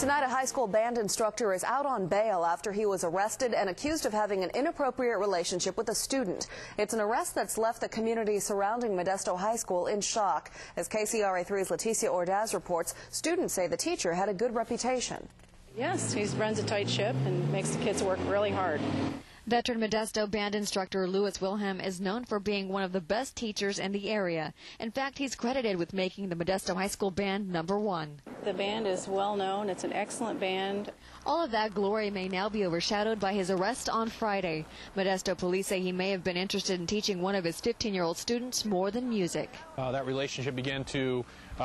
Tonight, a high school band instructor is out on bail after he was arrested and accused of having an inappropriate relationship with a student. It's an arrest that's left the community surrounding Modesto High School in shock. As KCRA 3's Leticia Ordaz reports, students say the teacher had a good reputation. Yes, he runs a tight ship and makes the kids work really hard. Veteran Modesto band instructor Lewd is known for being one of the best teachers in the area. In fact, he's credited with making the Modesto High School band #1. The band is well known. It's an excellent band. All of that glory may now be overshadowed by his arrest on Friday. Modesto police say he may have been interested in teaching one of his 15-year-old students more than music. That relationship began to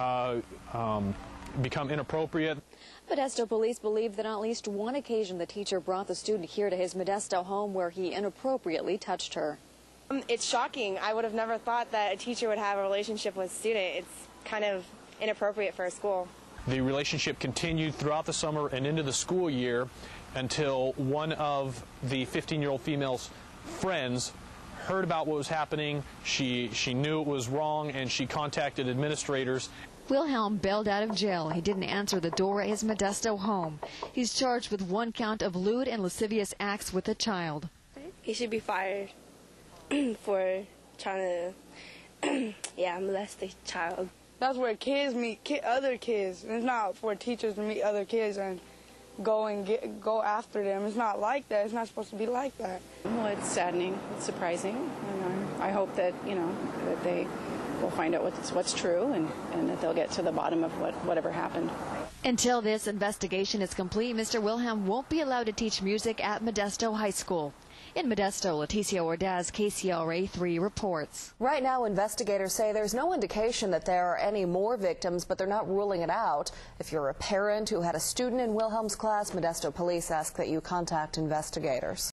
become inappropriate. Modesto police believe that on at least one occasion the teacher brought the student here to his Modesto home where he inappropriately touched her. It's shocking. I would have never thought that a teacher would have a relationship with a student. It's kind of inappropriate for a school. The relationship continued throughout the summer and into the school year until one of the 15-year-old female's friends heard about what was happening. She knew it was wrong, and she contacted administrators. Wilhelm bailed out of jail. He didn't answer the door at his Modesto home. He's charged with 1 count of lewd and lascivious acts with a child. He should be fired for trying to, molest a child. That's where kids meet other kids. It's not for teachers to meet other kids and go after them. It's not like that. It's not supposed to be like that. Well, it's saddening. It's surprising. And I hope that, that they will find out what's true and that they'll get to the bottom of whatever happened. Until this investigation is complete, Mr. Wilhelm won't be allowed to teach music at Modesto High School. In Modesto, Leticia Ordaz, KCRA 3 reports. Right now, investigators say there's no indication that there are any more victims, but they're not ruling it out. If you're a parent who had a student in Wilhelm's class, Modesto police ask that you contact investigators.